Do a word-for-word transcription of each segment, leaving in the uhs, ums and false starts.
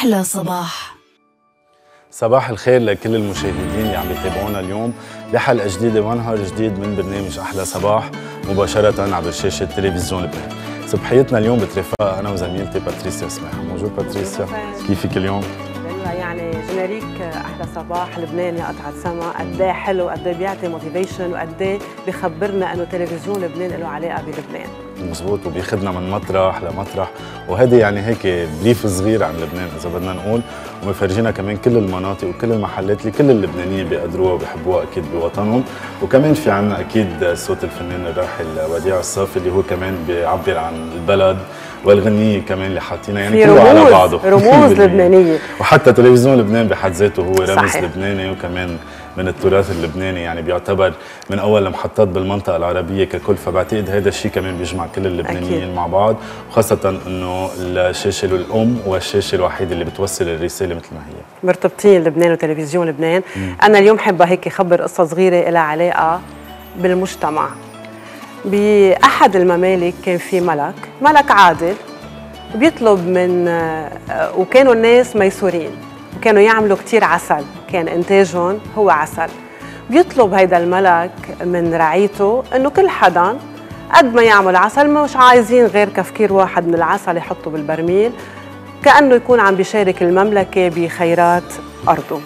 أحلى صباح. صباح الخير لكل المشاهدين اللي عم يتابعونا اليوم بحلقة جديدة ونهار جديد من برنامج أحلى صباح مباشرة عبر شاشة تلفزيون لبنان. صبحيتنا اليوم بترافقها أنا وزميلتي باتريسيا سماحة. موجود باتريسيا؟ كيفك اليوم؟ يعني جينيريك احلى صباح لبنان يا قطعة سما، قد ايه حلو، قد ايه بيعطي موتيفيشن، وقد ايه بخبرنا انه تلفزيون لبنان له علاقه بلبنان. مزبوط، وبياخذنا من مطرح لمطرح، وهذه يعني هيك بريف صغير عن لبنان اذا بدنا نقول، ومفرجينا كمان كل المناطق وكل المحلات اللي كل اللبنانيين بيقدروها وبيحبوها اكيد بوطنهم. وكمان في عنا اكيد صوت الفنان الراحل وديع الصافي اللي هو كمان بيعبر عن البلد، والغنية كمان اللي حاطينها يعني كله على بعضه رموز لبنانية. وحتى تلفزيون لبنان بحد ذاته هو رمز صحيح. لبناني وكمان من التراث اللبناني، يعني بيعتبر من اول المحطات بالمنطقه العربيه ككل، فبعتقد هذا الشيء كمان بيجمع كل اللبنانيين أكيد مع بعض، وخاصه انه الشاشه الام والشاشه الوحيده اللي بتوصل الرساله مثل ما هي. مرتبطين لبنان وتلفزيون لبنان. مم. انا اليوم حابه هيك اخبر قصه صغيره لها علاقه بالمجتمع. باحد الممالك كان في ملك، ملك عادل بيطلب من، وكانوا الناس ميسورين وكانوا يعملوا كتير عسل، كان انتاجهم هو عسل. بيطلب هيدا الملك من رعيته انه كل حدا قد ما يعمل عسل مش عايزين غير كفكير واحد من العسل يحطه بالبرميل، كأنه يكون عم بيشارك المملكة بخيرات أرضه.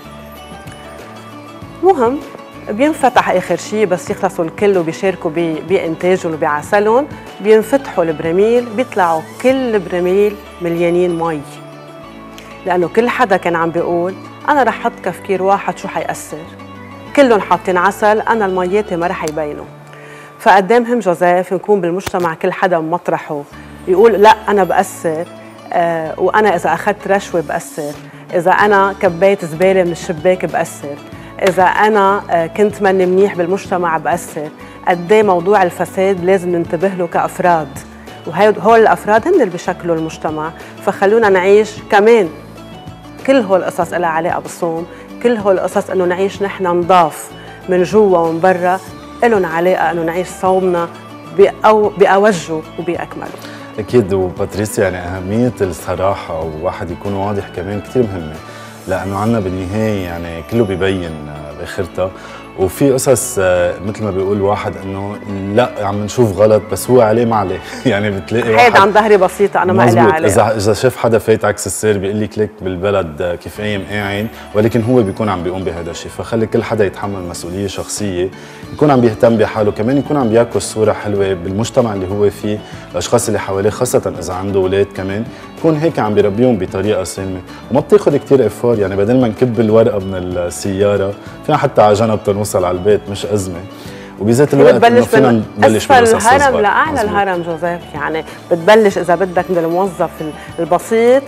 مهم بينفتح آخر شيء بس يخلصوا الكل وبيشاركوا بإنتاجهم وبعسلهم، بينفتحوا البراميل، بيطلعوا كل البراميل مليانين مي، لأنه كل حدا كان عم بيقول أنا رح حط كفكير واحد شو حيأثر، كلهم حاطين عسل، أنا المياتي ما رح يبينوا. فقدامهم جوزيف نكون بالمجتمع كل حدا مطرحه يقول لا أنا بأثر، آه وأنا إذا أخذت رشوة بأثر، إذا أنا كبيت زبالة من الشباك بأثر، إذا أنا آه كنت ماني منيح بالمجتمع بأثر. قد ايه موضوع الفساد لازم ننتبه له كأفراد، وهول الأفراد هن اللي بيشكلوا المجتمع. فخلونا نعيش كمان كل هول القصص لها علاقة بالصوم، كل هول القصص إنه نعيش نحن نضاف من جوا ومن برا، إلهم علاقة إنه نعيش صومنا بأوجه وبأكمله. أكيد. وباتريسيا يعني أهمية الصراحة وواحد يكون واضح كمان كتير مهمة، لأنه عنا بالنهاية يعني كله بيبين بآخرتها، وفي قصص مثل ما بيقول واحد انه لا عم نشوف غلط بس هو عليه ما عليه. يعني بتلاقي واحد عن ظهري بسيطه انا ما لي عليه. اذا اذا شاف حدا فايت عكس السير بيقول لك ليك بالبلد كيف قايم قاعد، ولكن هو بيكون عم بيقوم بهذا الشيء. فخلي كل حدا يتحمل مسؤوليه شخصيه، يكون عم بيهتم بحاله، كمان يكون عم بيعكس صوره حلوه بالمجتمع اللي هو فيه، الاشخاص اللي حواليه، خاصه اذا عنده اولاد كمان يكون هيك عم بيربيهم بطريقه سليمه وما بتاخذ كثير افور. يعني بدل ما نكب الورقه من السياره فينا حتى على جنب تنوصل على البيت، مش ازمه. وبذات الوقت انه فينا نبلش بأسفل الهرم لاعلى الهرم جوزيف، يعني بتبلش اذا بدك من الموظف البسيط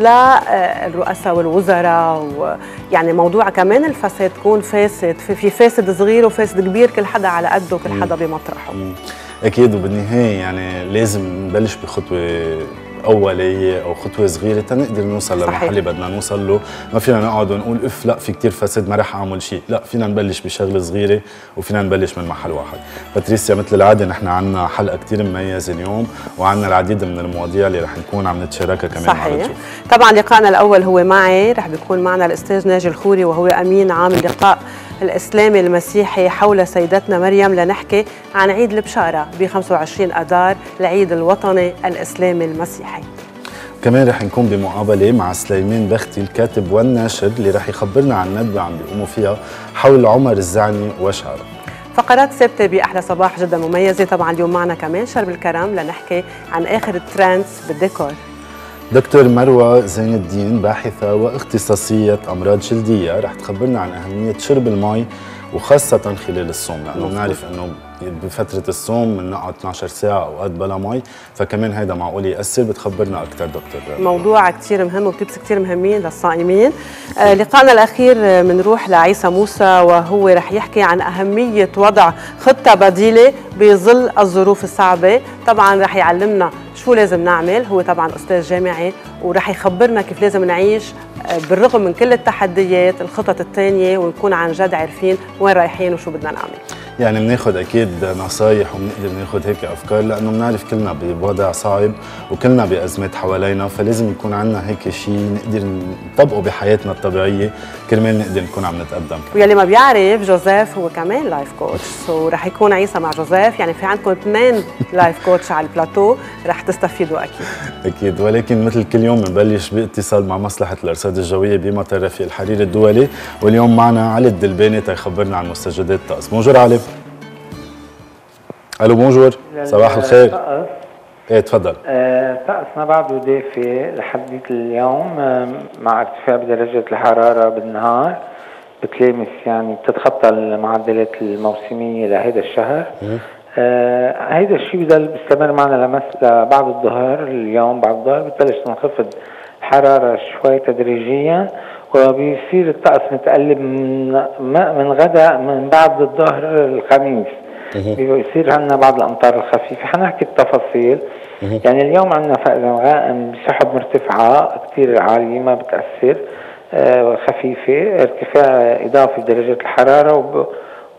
للرؤساء والوزراء، ويعني موضوع كمان الفساد تكون فاسد، في فاسد صغير وفاسد كبير، كل حدا على قده وكل حدا بمطرحه. اكيد. وبالنهايه يعني لازم نبلش بخطوه أولية أو خطوة صغيرة تنقدر نوصل للمحل اللي بدنا نوصل له. ما فينا نقعد ونقول اف لا في كتير فساد ما رح أعمل شيء، لا فينا نبلش بشغلة صغيرة وفينا نبلش من محل واحد. باتريسيا مثل العادة نحن عنا حلقة كتير مميزة اليوم، وعنا العديد من المواضيع اللي رح نكون عم نتشاركها كمان. صحيح. طبعا لقائنا الأول هو معي، رح بيكون معنا الأستاذ ناجي الخوري وهو أمين عام اللقاء الإسلامي المسيحي حول سيدتنا مريم، لنحكي عن عيد البشارة ب خمسة وعشرين أذار، العيد الوطني الإسلامي المسيحي. كمان رح نكون بمقابلة مع سليمان بختي الكاتب والناشر اللي رح يخبرنا عن ندوة عم بيقوموا فيها حول عمر الزعني وشعره. فقرات ثابتة بأحلى صباح جدا مميزة. طبعا اليوم معنا كمان شرب الكرم لنحكي عن آخر الترندز بالديكور. دكتور مروة زين الدين باحثة واختصاصية أمراض جلدية رح تخبرنا عن أهمية شرب المي وخاصة خلال الصوم، لأنه بنعرف أنه بفترة الصوم بنقعد اثنعش ساعة أوقات بلا مي، فكمان هيدا معقول يأثر. بتخبرنا أكثر دكتور. موضوع كثير مهم وتبس كثير مهمين للصائمين. آه لقاءنا الأخير بنروح لعيسى موسى وهو رح يحكي عن أهمية وضع خطة بديلة بظل الظروف الصعبة. طبعا رح يعلمنا شو لازم نعمل، هو طبعا أستاذ جامعي ورح يخبرنا كيف لازم نعيش بالرغم من كل التحديات، الخطط الثانية، ونكون عن جد عارفين وين رايحين وشو بدنا نعمل. يعني بناخد اكيد نصايح وبنقدر ناخد هيك افكار، لانه بنعرف كلنا بوضع صعب وكلنا بازمات حوالينا، فلازم يكون عندنا هيك شيء نقدر نطبقه بحياتنا الطبيعيه كرمال نقدر نكون عم نتقدم. ويلي ما بيعرف، جوزيف هو كمان لايف كوتش، سو رح يكون عيسى مع جوزيف، يعني في عندكم اثنين لايف كوتش على البلاتو، رح تستفيدوا اكيد. اكيد، ولكن مثل كل يوم بنبلش باتصال مع مصلحه الارصاد الجويه بمطار رفيق الحريري الدولي، واليوم معنا علي الدلباني تيخبرنا عن مستجدات الطقس. بونجور علي. الو بونجور، صباح الخير. طقس ايه تفضل. آه، طقسنا بعده دافي لحد اليوم، آه، مع ارتفاع بدرجة الحرارة بالنهار بتلامس، يعني بتتخطى المعدلات الموسمية لهيدا الشهر. آه، هيدا الشيء بضل بيستمر معنا لمس بعد الظهر. اليوم بعد الظهر بتبلش تنخفض الحرارة شوي تدريجيا، وبيصير الطقس متقلب من من غدا من بعد الظهر الخميس. بيصير عندنا بعض الامطار الخفيفه، حنحكي التفاصيل. يعني اليوم عندنا فائض غائم بسحب مرتفعه كثير عاليه ما بتاثر، آه خفيفه، ارتفاع اضافي بدرجه الحراره،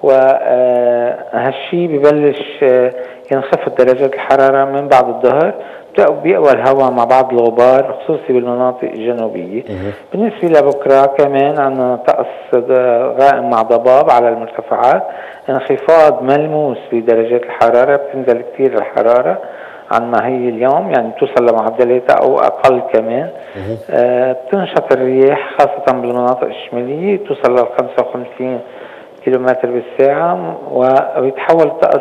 وهالشيء ببلش آه ينخفض درجه الحراره من بعد الظهر، بيقوى الهواء مع بعض الغبار خصوصي بالمناطق الجنوبيه. بالنسبه لبكره كمان عندنا طقس غائم مع ضباب على المرتفعات، انخفاض ملموس بدرجات الحراره، بتنزل كثير الحراره عن ما هي اليوم، يعني توصل لمعدلاتها او اقل كمان. آه بتنشط الرياح خاصه بالمناطق الشماليه، توصل ل خمسة وخمسين كيلومتر بالساعه، ويتحول الطقس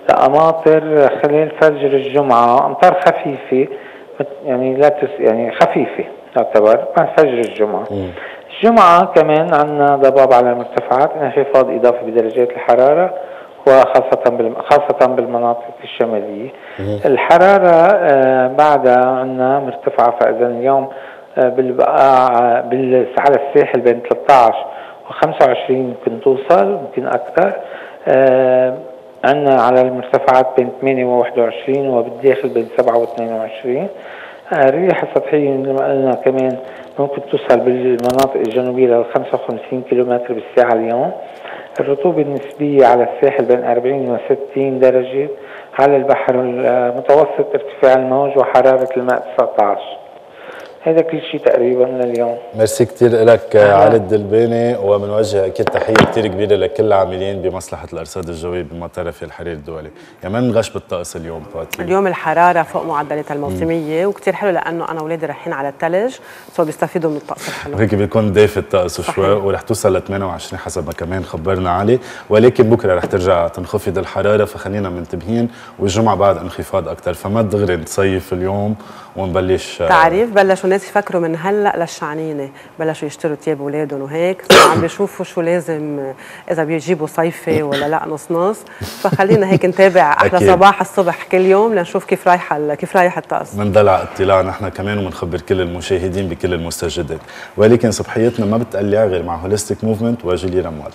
لأماطر خلال فجر الجمعة، أمطار خفيفة يعني لا تس يعني خفيفة تعتبر مع فجر الجمعة. م. الجمعة كمان عندنا ضباب على المرتفعات، انخفاض إضافي بدرجات الحرارة وخاصة بال... خاصة بالمناطق الشمالية. م. الحرارة آه بعدها عندنا مرتفعة، فإذا اليوم آه بالبقاع بال... على الساحل بين ثلاثة عشر وخمسة وعشرين ممكن توصل، ممكن أكثر. آه عندنا على المرتفعات بين ثمانية وواحد وعشرين، وبالداخل بين سبعة واثنين وعشرين. الرياح السطحية مثل ما قلنا كمان ممكن توصل بالمناطق الجنوبية ل خمسة وخمسين كيلومتر بالساعة اليوم. الرطوبة النسبية على الساحل بين أربعين وستين درجة، على البحر المتوسط ارتفاع الموج وحرارة الماء تسعة عشر. هذا كل شيء تقريبا لليوم. ميرسي كثير لك علي الدلباني، وبنوجه اكيد تحيه كثير كبيره لكل العاملين بمصلحه الارصاد الجويه بمطار رفيق الحريري الدولي. كمان نغش بالطقس اليوم باتي. اليوم الحراره فوق معدلاتها الموسميه، وكثير حلو لانه انا واولادي رايحين على الثلج، سو بيستفيدوا من الطقس الحلو. هيك بيكون دافي الطقس شوي، ورح توصل ل ثمانية وعشرين حسب ما كمان خبرنا علي، ولكن بكره رح ترجع تنخفض الحراره، فخلينا منتبهين، والجمعه بعد انخفاض اكثر، فما دغري نصيف اليوم ونبلش. تعريف بلشوا الناس يفكروا من هلا للشعنينه، بلشوا يشتروا ثياب اولادهم وهيك، عم بيشوفوا شو لازم، اذا بيجيبوا صيفي ولا لا نص نص، فخلينا هيك نتابع احلى صباح الصبح كل يوم لنشوف كيف رايحه كيف رايح الطقس. بنضل على اطلاع نحن كمان، وبنخبر كل المشاهدين بكل المستجدات، ولكن صبحيتنا ما بتقلع غير مع هوليستيك موفمنت وجيلي رمال.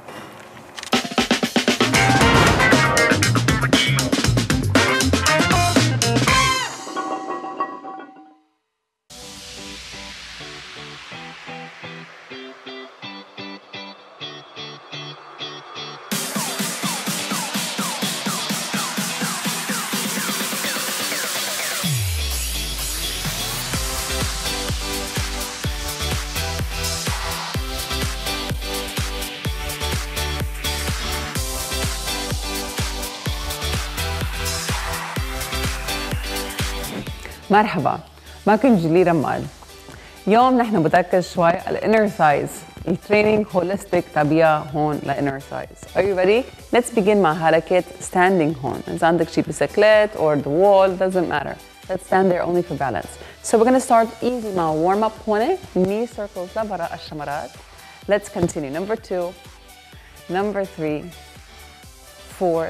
مرحبا، معكم جيلي رمال. اليوم نحن بنركز شوي على الانر ثايز، التريننج هوليستيك تبعها هون لانر ثايز. Are you ready? Let's begin مع حركات standing هون. إذا عندك شي بسكليت or the wall doesn't matter. Let's stand there only for balance. So we're gonna start easy مع warm up هون، knee circles لبرا الشمرات. Let's continue. Number two, number three, four,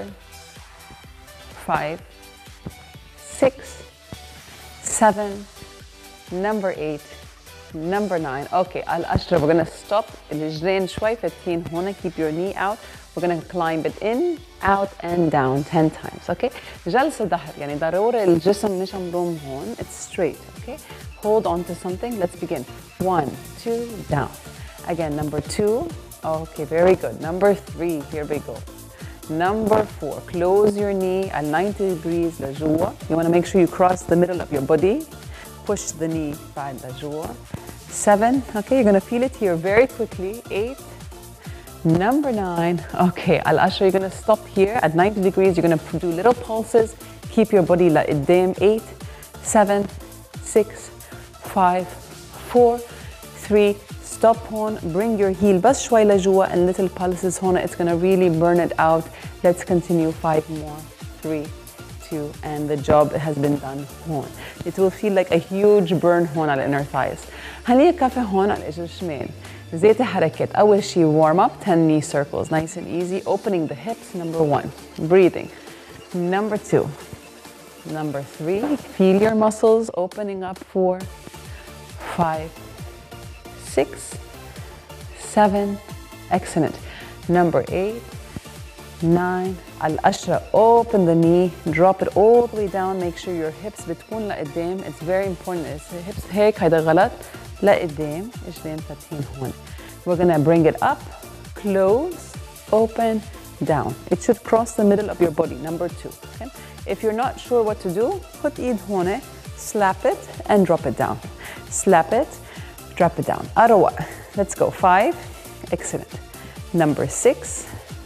five, six, seven, number eight, number nine. Okay, على العشرة we're gonna stop. الرجلين شوي فاتين هون. Keep your knee out. We're gonna climb it in, out and down ten times. Okay. جلسة ظهر يعني ضروري الجسم مش مروم هون. It's straight. Okay. Hold on to something. Let's begin. One, two, down. Again, number two. Okay, very good. Number three. Here we go. Number four, close your knee at ninety degrees لجوا. You want to make sure you cross the middle of your body. Push the knee بعد لجوا. Seven, okay, you're going to feel it here very quickly. Eight. Number nine, okay, Al-Ashra, you're going to stop here at ninety degrees. You're going to do little pulses. Keep your body لقدام. Eight, seven, six, five, four, three, stop هون. Bring your heel بس شوي لجوا and little pulses هون. It's going to really burn it out. Let's continue. Five more. Three, two, and the job has been done هون. It will feel like a huge burn هون على inner thighs. خليه كفي هون على الإجر الشمال. زيت حركات. أول شي warm up, ten knee circles. Nice and easy. Opening the hips, number one. Breathing. Number two. Number three. Feel your muscles opening up. Four, five, six, seven. Excellent. Number eight, nine. Al-Ashra, open the knee. Drop it all the way down. Make sure your hips بتكون لقدام. It's very important. It's hips هيك هيدا غلط. لقدام اجرين فاتحين هون. We're gonna bring it up, close, open, down. It should cross the middle of your body. Number two. Okay? If you're not sure what to do, put ايد هون, slap it and drop it down. Slap it, drop it down. أروق. Let's go. Five. Excellent. Number six.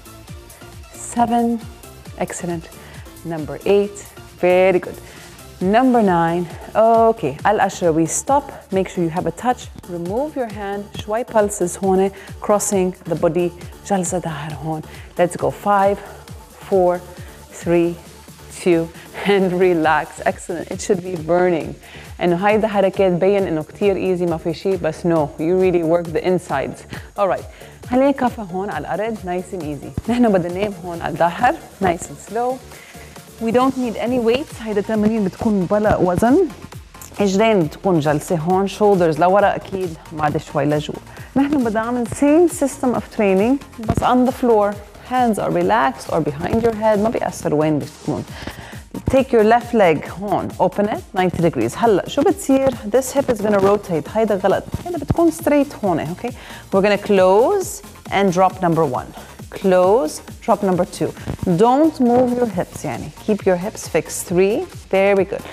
Seven. Excellent. Number eight. Very good. Number nine. Okay. Al-Ashra, we stop. Make sure you have a touch. Remove your hand. شوي pulses هون. Crossing the body. جلسة ظهر هون. Let's go. Five, four, three, two, and relax. Excellent. It should be burning. إنه هاي الحركات بين إنه كتير easy ما في شيء بس no. You really work the insides. All right. خلينا كفة هون على الأرض. Nice and easy. نحن بدنا ننام هون على الظهر. Nice and slow. We don't need any weight. هيدا التمارين بتكون بلا وزن. اجرين بتكون جلسة هون. Shoulders لورا أكيد. بعد شوي لجوا. نحن بدنا نعمل same system of training بس on the floor. Hands are relaxed or behind your head. ما بيأثر وين بتكون. Take your left leg هون. Open it ninety degrees. هلا شو بتصير؟ This hip is gonna rotate. هيدا غلط. هيدا بتكون straight هون. Okay. We're gonna close and drop number one. Close, drop number two. Don't move your hips يعني. Keep your hips fixed. Three, very good.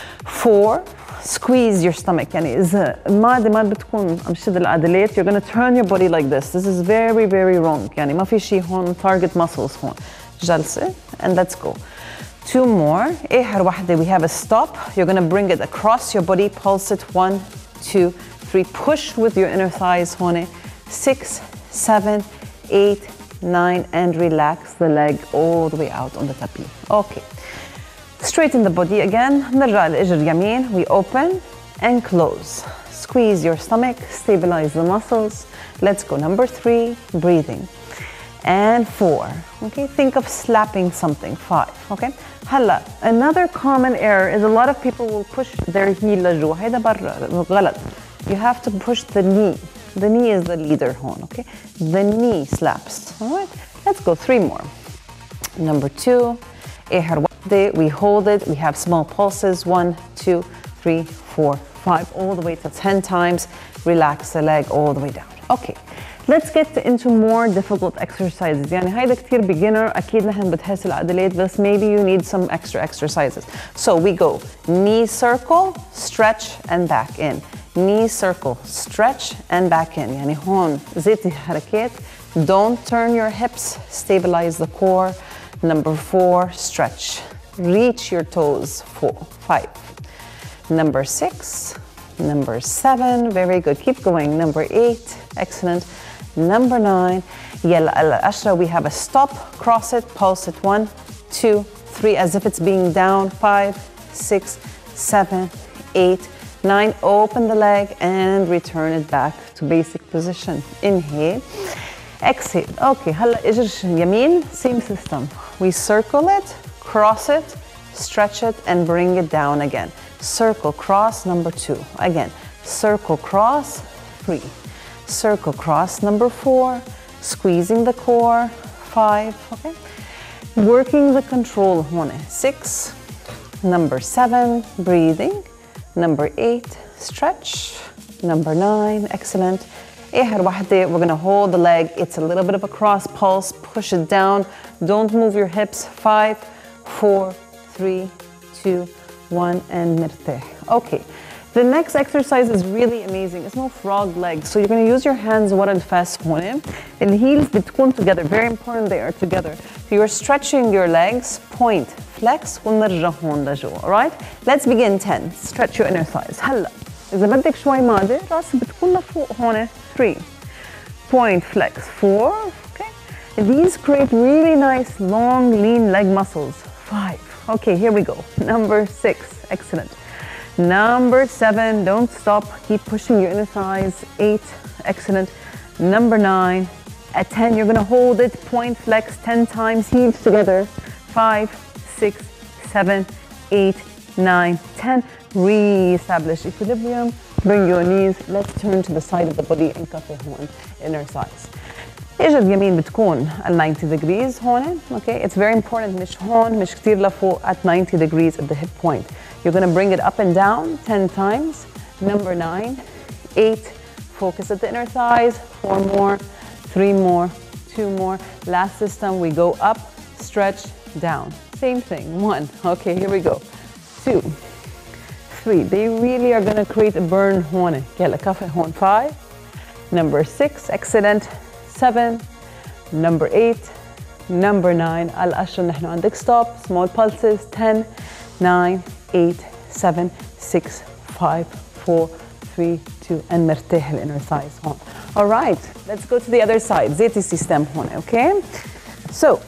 Four, squeeze your stomach يعني إذا ما ما بتكون عم شد العضلات you're gonna turn your body like this. This is very very wrong يعني ما في شيء هون target muscles هون. جلسة and let's go. Two more. آخر واحدة we have a stop. You're gonna bring it across your body. Pulse it. One, two, three. Push with your inner thighs هون. Six, seven, eight, nine, and relax the leg all the way out on the tapis. Okay. Straighten the body again. نرجع للإجر يمين. We open and close. Squeeze your stomach. Stabilize the muscles. Let's go. Number three. Breathing. And four. Okay. Think of slapping something. Five. Okay. هلا another common error is a lot of people will push their heel لجوا. هيدا برا غلط. You have to push the knee. The knee is the leader هون. Okay. The knee slaps. All right. Let's go. Three more. Number two. آخر واحدة. We hold it. We have small pulses. One, two, three, four, five. All the way to ten times. Relax the leg all the way down. Okay. Let's get into more difficult exercises. يعني هيدا كتير beginner. أكيد نحن بتحس العضلات بس maybe you need some extra exercises. So we go knee circle, stretch and back in. Knee circle, stretch and back in. يعني هون زيت الحركات. Don't turn your hips. Stabilize the core. Number four, stretch. Reach your toes. Four, five. Number six. Number seven. Very good. Keep going. Number eight. Excellent. Number nine. Yalla Al-Ashra. We have a stop. Cross it. Pulse it. One, two, three. As if it's being down. Five, six, seven, eight, nine. Open the leg and return it back to basic position. Inhale. Exhale. Okay. هلا إجر يمين. Same system. We circle it, cross it, stretch it, and bring it down again. Circle, cross, number two. Again. Circle, cross, three. Circle, cross, number four. Squeezing the core. Five. Okay. Working the control. One. Six. Number seven. Breathing. Number eight. Stretch. Number nine. Excellent. آخر واحدة, we're gonna hold the leg. It's a little bit of a cross pulse. Push it down. Don't move your hips. Five, four, three, two, one, and مرتاح. Okay. The next exercise is really amazing. It's no frog legs. So you're going to use your hands ورا الفاس هون. The heels بتكون together. Very important they are together. So you're stretching your legs. Point, flex, ونرجع هون لجوا. Alright? Let's begin. ten. Stretch your inner thighs. هلا. إذا بدك شوي مادة راسك بتكون لفوق هون. three. Point, flex. four. Okay. And these create really nice, long, lean leg muscles. five. Okay, here we go. Number six. Excellent. Number seven, don't stop. Keep pushing your inner thighs. Eight, excellent. Number nine. At ten, you're gonna hold it. Point, flex, ten times. Heels together. Five, six, seven, eight, nine, ten. Re-establish equilibrium. Bring your knees. Let's turn to the side of the body and cup your horn. Inner thighs. اجا اليمين بتكون ال ninety degrees هون. Okay, it's very important. مش هون مش كتير لفوق. At ninety degrees at the hip point. You're going to bring it up and down ten times. Number nine, eight, focus at the inner thighs. Four more, three more, two more. Last system, we go up, stretch, down. Same thing. One. Okay, here we go. Two, three. They really are going to create a burn. هون. يلا كفي هون. Five. Number six. Excellent. Seven. Number eight. Number nine. الأشر نحن عندك stop. Small pulses. Ten. Nine. eight, seven, six, five, four, three, two, and مرتاح ال inner thighs هون. All right, let's go to the other side. زيت السيستم هون, okay? So,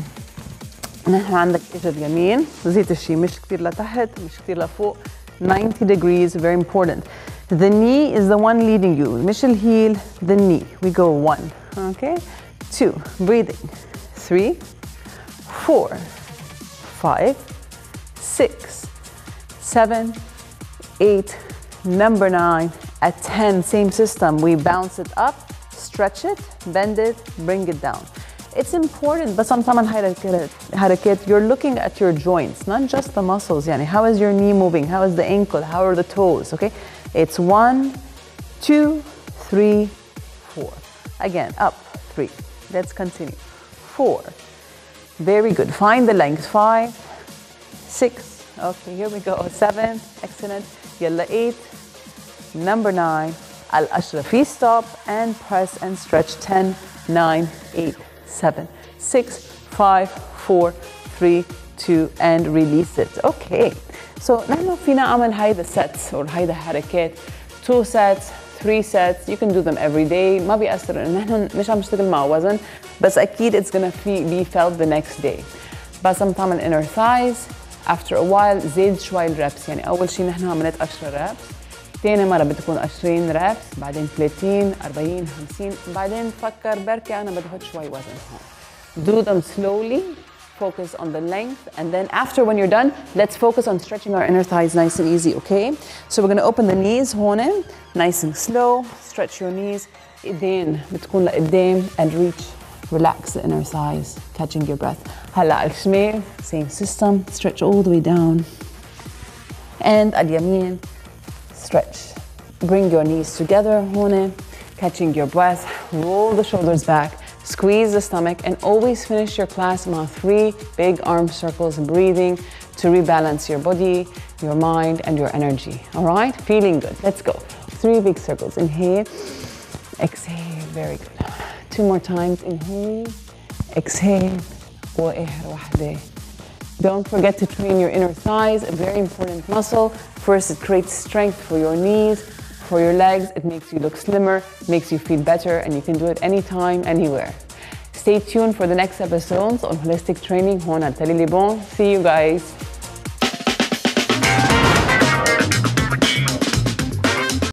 نحن عندك إجا اليمين، زيت الشي مش كتير لتحت، مش كتير لفوق. ninety degrees, very important. The knee is the one leading you. مش الهيل, the knee. We go one, okay? Two, breathing. Three, four, five, six, seven, eight, number nine, at ten, same system. We bounce it up, stretch it, bend it, bring it down. It's important, but sometimes harakat, you're looking at your joints, not just the muscles. Yani, how is your knee moving? How is the ankle? How are the toes? Okay, it's one, two, three, four. Again, up, three. Let's continue. Four. Very good. Find the length. Five, six. Okay, here we go. Seven, excellent. Yalla, eight. Number nine. Al ashrafi, stop and press and stretch. Ten, nine, eight, seven, six, five, four, three, two, and release it. Okay. So نحن فينا نعمل هيدا sets or هيدا حركات. Two sets, three sets. You can do them every day. ما بيأثر إن نحن مش عم نشتغل مع وزن، بس أكيد it's gonna be felt the next day. بس عم تعمل inner thighs. After a while زيد شوي الرابس. يعني أول شيء نحن عملت عشرة رابس. تاني مرة بتكون عشرين رابس، بعدين ثلاثين، أربعين، خمسين، بعدين فكر بركي أنا بدي أحط شوي وزن هون. Do them slowly, focus on the length, and then after when you're done, let's focus on stretching our inner thighs nice and easy, okay? So we're gonna open the knees هون, nice and slow, stretch your knees, إيدين بتكون لقدام and reach, relax the inner thighs, catching your breath. هلا على الشمال, same system, stretch all the way down. And على اليمين, stretch. Bring your knees together, هون, catching your breath, roll the shoulders back, squeeze the stomach, and always finish your class with three big arm circles, breathing to rebalance your body, your mind, and your energy. All right? Feeling good. Let's go. Three big circles. Inhale, exhale. Very good. Two more times. Inhale, exhale. وآخر واحدة. Don't forget to train your inner thighs, a very important muscle. First, it creates strength for your knees, for your legs. It makes you look slimmer, makes you feel better, and you can do it anytime, anywhere. Stay tuned for the next episodes on holistic training. هون على تالي لي بون. See you guys.